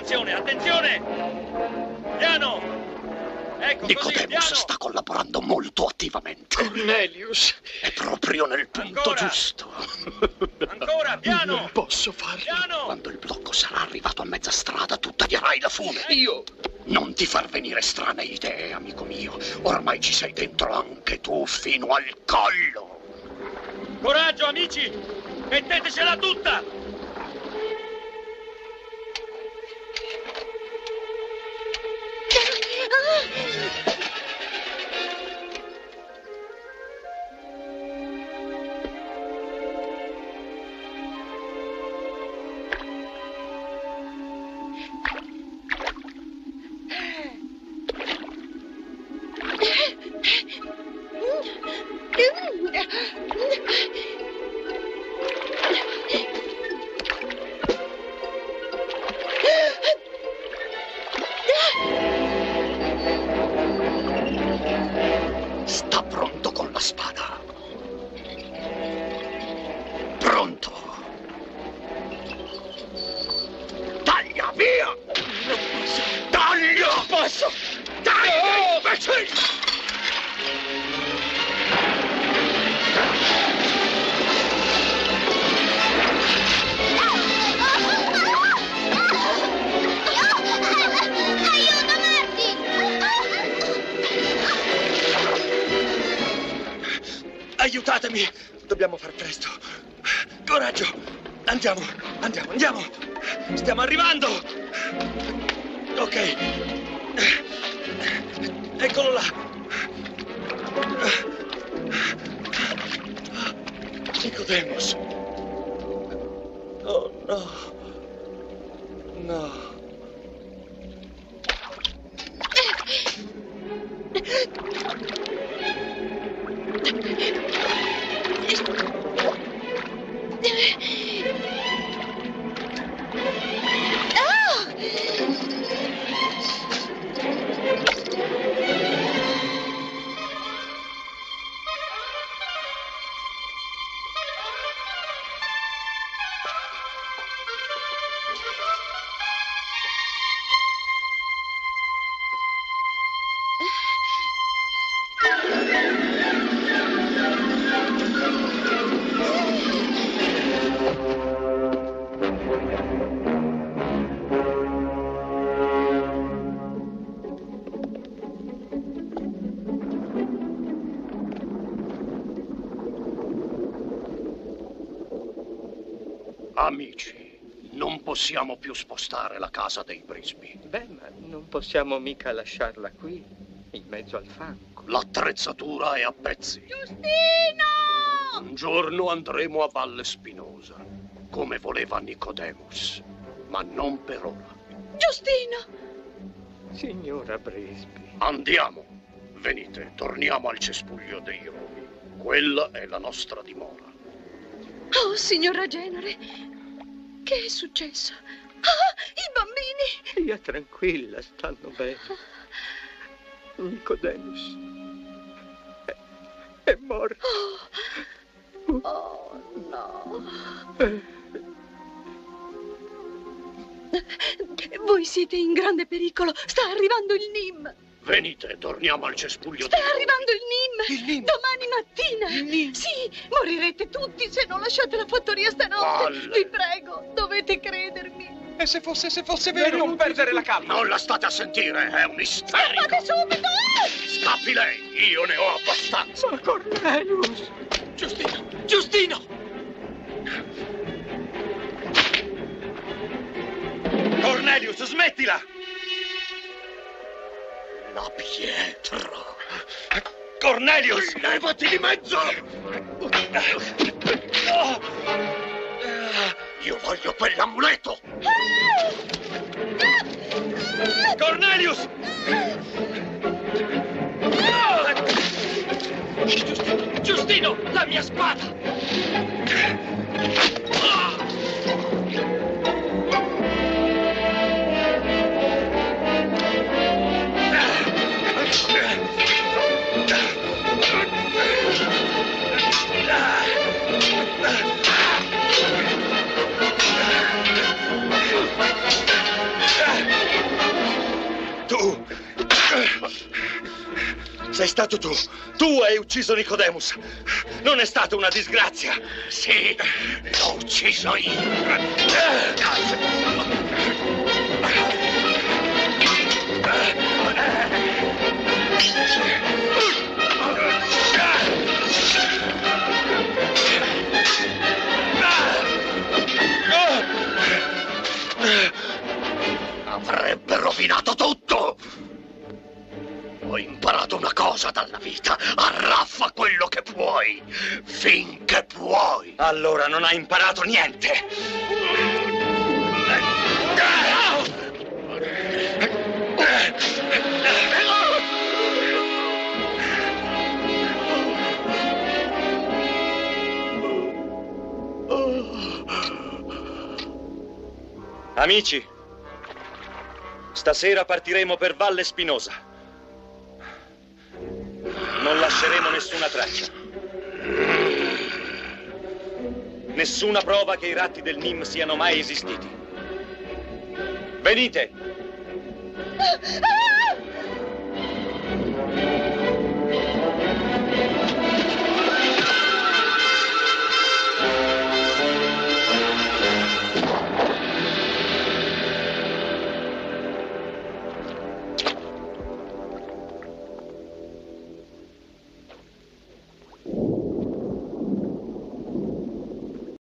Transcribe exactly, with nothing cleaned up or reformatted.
Attenzione, attenzione! Piano! Ecco, Nicodemus così, sta collaborando molto attivamente. Cornelius! È proprio nel punto Ancora. giusto. Ancora, piano! Non posso farlo. Piano! Quando il blocco sarà arrivato a mezza strada, tu taglierai la fune. Io... Non ti far venire strane idee, amico mio. Ormai ci sei dentro anche tu, fino al collo. Coraggio, amici! Mettetecela tutta! Sta pronto con la spada. Pronto. Taglia, via! Non posso. Taglia! Non posso. Taglia, imbecille! Aiutatemi! Dobbiamo far presto. Coraggio! Andiamo, andiamo, andiamo! Stiamo arrivando! Ok. Eccolo là! Nicodemus! Oh no! No! Amici, non possiamo più spostare la casa dei Brisby. Beh, ma non possiamo mica lasciarla qui, in mezzo al fango. L'attrezzatura è a pezzi. Giustino! Un giorno andremo a Valle Spinosa, come voleva Nicodemus, ma non per ora. Giustino! Signora Brisby. Andiamo. Venite, torniamo al cespuglio dei rovi. Quella è la nostra dimora. Oh, signora Genere, che è successo? Ah, i bambini! Stia tranquilla, stanno bene. Nicodemus è, è morto. Oh, oh no. Voi siete in grande pericolo. Sta arrivando il N I M. Venite, torniamo al cespuglio Sta dei rovi. arrivando il N I M. Il N I M. Domani mattina. Il N I M. Sì, morirete tutti se non lasciate la fattoria stanotte. Palle. Vi prego, dovete credermi. E se fosse, se fosse vero? vero? Non perdere la calma! Non la state a sentire, è un isterico. Fate subito! Scappi lei, io ne ho abbastanza. Ma Cornelius! Giustino! Giustino! Cornelius, smettila! La pietra. Cornelius! Levati di mezzo! Io voglio quell'amuleto! Cornelius! Giustino! Giustino! La mia spada! Sei stato tu. Tu hai ucciso Nicodemus. Non è stata una disgrazia. Sì, l'ho ucciso io. Avrebbe rovinato tutto. Ho imparato una cosa dalla vita: arraffa quello che puoi, finché puoi. Allora non hai imparato niente. Amici, stasera partiremo per Valle Spinosa. Non lasceremo nessuna traccia. Nessuna prova che i ratti del Nim siano mai esistiti. Venite!